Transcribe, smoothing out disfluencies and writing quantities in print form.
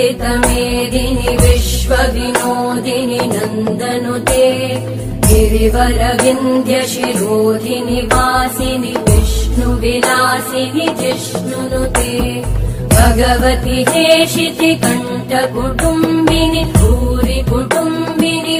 अमृतमेदिनि विश्वविनोदिनि नन्दनुते गिरिवरविन्ध्यशिरोधिनि वासिनि विष्णुविलासिनि जिष्णुनुते भगवति हेशिति कण्ठकुटुम्बिनि भूरि